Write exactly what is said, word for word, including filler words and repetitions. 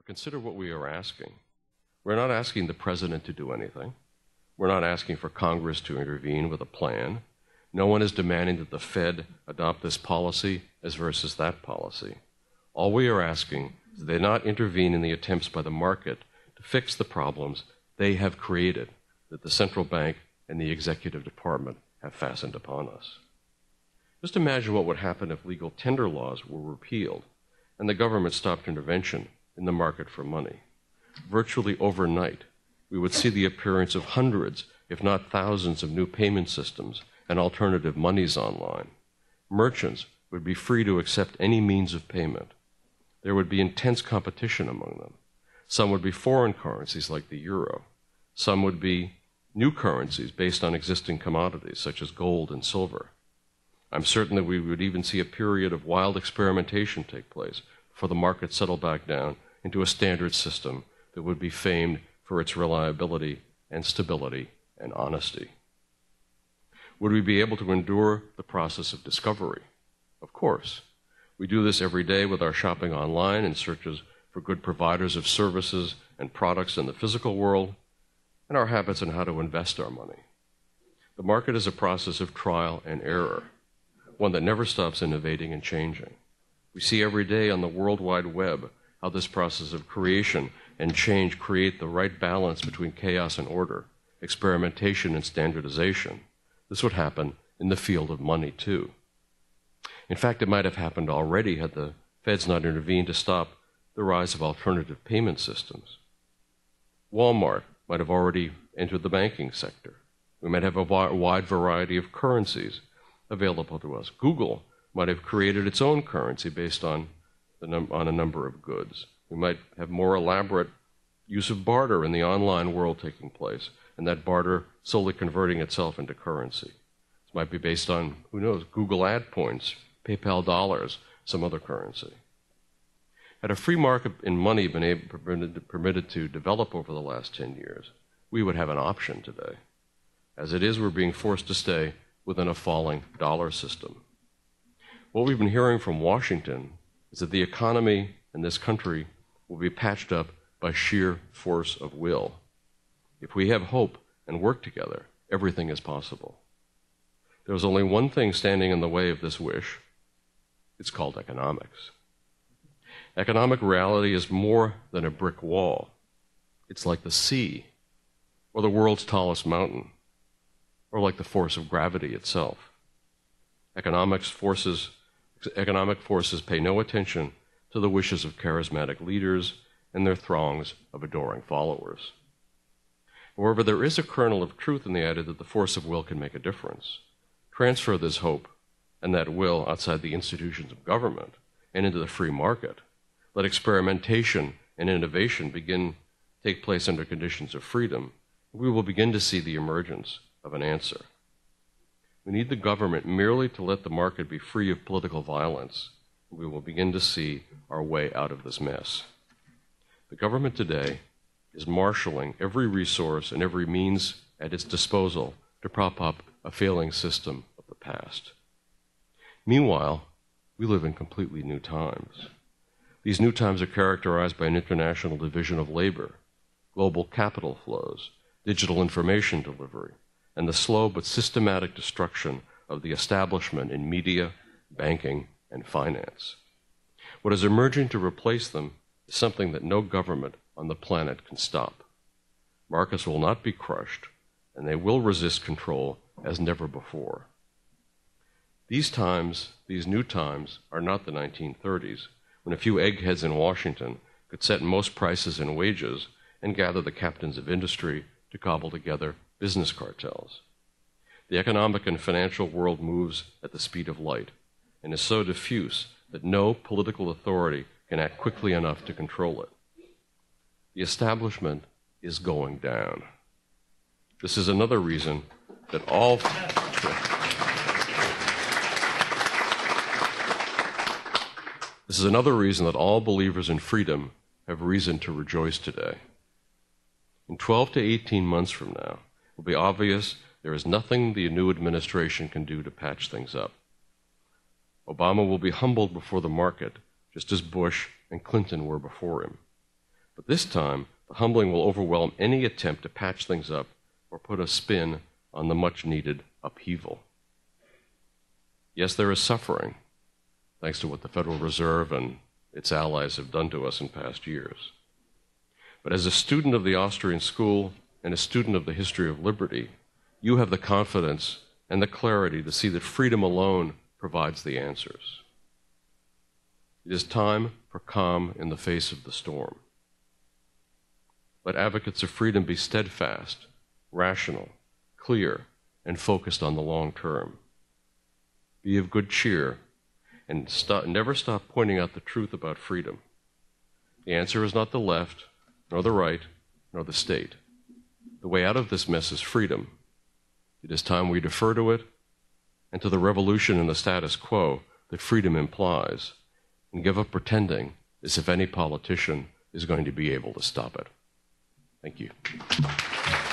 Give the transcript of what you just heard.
But consider what we are asking. We're not asking the president to do anything. We're not asking for Congress to intervene with a plan. No one is demanding that the Fed adopt this policy as versus that policy. All we are asking is that they not intervene in the attempts by the market to fix the problems they have created, that the central bank and the executive department have fastened upon us. Just imagine what would happen if legal tender laws were repealed and the government stopped intervention in the market for money. Virtually overnight, we would see the appearance of hundreds, if not thousands, of new payment systems and alternative monies online. Merchants would be free to accept any means of payment. There would be intense competition among them. Some would be foreign currencies like the euro. Some would be new currencies based on existing commodities such as gold and silver. I'm certain that we would even see a period of wild experimentation take place before the market settled back down into a standard system that would be famed for its reliability and stability and honesty. Would we be able to endure the process of discovery? Of course. We do this every day with our shopping online and searches for good providers of services and products in the physical world, and our habits on how to invest our money. The market is a process of trial and error, one that never stops innovating and changing. We see every day on the World Wide Web how this process of creation and change create the right balance between chaos and order, experimentation and standardization. This would happen in the field of money, too. In fact, it might have happened already had the Feds not intervened to stop the rise of alternative payment systems. Walmart might have already entered the banking sector. We might have a wide variety of currencies available to us. Google might have created its own currency based on, the num on a number of goods. We might have more elaborate use of barter in the online world taking place, and that barter solely converting itself into currency. This might be based on, who knows, Google ad points, PayPal dollars, some other currency. Had a free market in money been able, permitted, permitted to develop over the last ten years, we would have an option today. As it is, we're being forced to stay within a falling dollar system. What we've been hearing from Washington is that the economy in this country will be patched up by sheer force of will. If we have hope and work together, everything is possible. There's only one thing standing in the way of this wish. It's called economics. Economic reality is more than a brick wall. It's like the sea, or the world's tallest mountain, or like the force of gravity itself. Economics forces, economic forces pay no attention to the wishes of charismatic leaders and their throngs of adoring followers. However, there is a kernel of truth in the idea that the force of will can make a difference. Transfer this hope and that will outside the institutions of government and into the free market. Let experimentation and innovation begin take place under conditions of freedom. We will begin to see the emergence of an answer. We need the government merely to let the market be free of political violence. We will begin to see our way out of this mess. The government today is marshaling every resource and every means at its disposal to prop up a failing system of the past. Meanwhile, we live in completely new times. These new times are characterized by an international division of labor, global capital flows, digital information delivery, and the slow but systematic destruction of the establishment in media, banking, and finance. What is emerging to replace them is something that no government on the planet can stop. Markets will not be crushed, and they will resist control as never before. These times, these new times, are not the nineteen thirties, when a few eggheads in Washington could set most prices and wages and gather the captains of industry to cobble together business cartels. The economic and financial world moves at the speed of light and is so diffuse that no political authority can act quickly enough to control it. The establishment is going down. This is another reason that all This is another reason that all believers in freedom have reason to rejoice today. In twelve to eighteen months from now, it will be obvious there is nothing the new administration can do to patch things up. Obama will be humbled before the market, just as Bush and Clinton were before him. But this time, the humbling will overwhelm any attempt to patch things up or put a spin on the much-needed upheaval. Yes, there is suffering, thanks to what the Federal Reserve and its allies have done to us in past years. But as a student of the Austrian school and a student of the history of liberty, you have the confidence and the clarity to see that freedom alone provides the answers. It is time for calm in the face of the storm. Let advocates of freedom be steadfast, rational, clear, and focused on the long term. Be of good cheer, and stop, never stop pointing out the truth about freedom. The answer is not the left, nor the right, nor the state. The way out of this mess is freedom. It is time we defer to it and to the revolution in the status quo that freedom implies, and give up pretending as if any politician is going to be able to stop it. Thank you.